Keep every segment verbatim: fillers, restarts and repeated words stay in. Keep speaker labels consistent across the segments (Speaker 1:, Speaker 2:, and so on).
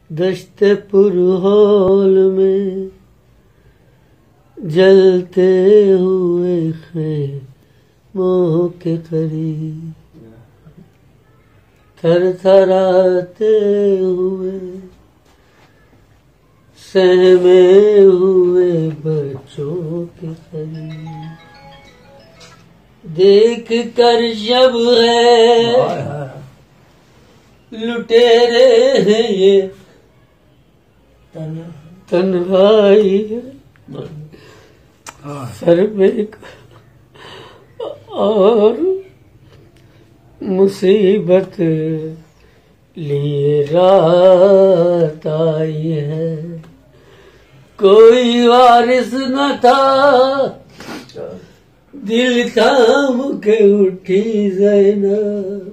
Speaker 1: दश्ते पुरहौल में जलते हुए खैमों के करीब थरथराते हुए सहमे हुए बच्चों के करीब देख कर जब है लुटेरे हैं ये तन्हाई है सर पे और मुसीबत लिए रात आई है कोई वारिस न था दिल थाम के उठी ज़ैनब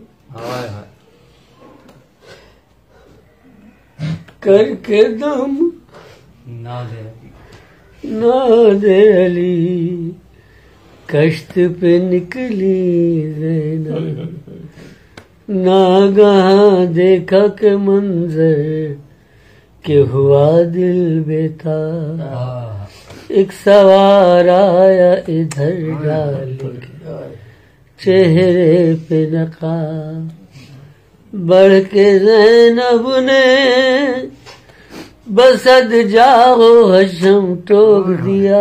Speaker 1: करके दम ना दे ना दे अली कश्त पे निकली ज़ैनब नागहां देखा के मंजर के हुआ दिल बेताब एक सवार आया इधर डाल के चेहरे पे नकाब बढ़ के ज़ैनब ने बसद जाओ हशम टोक दिया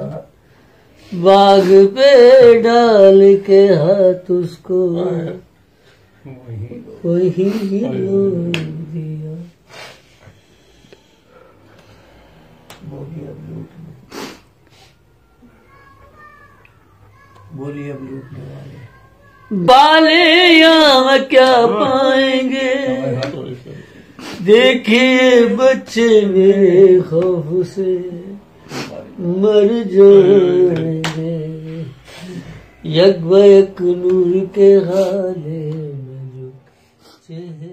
Speaker 1: बाग पे डाल के हाथ उसको वही लोग दिया बोलिए अब लूटने वाले बाले यहाँ क्या पाएंगे देखिए बच्चे मेरे खौफ से मर जाएंगे यक बयक नूर के हाले में जो चेहरे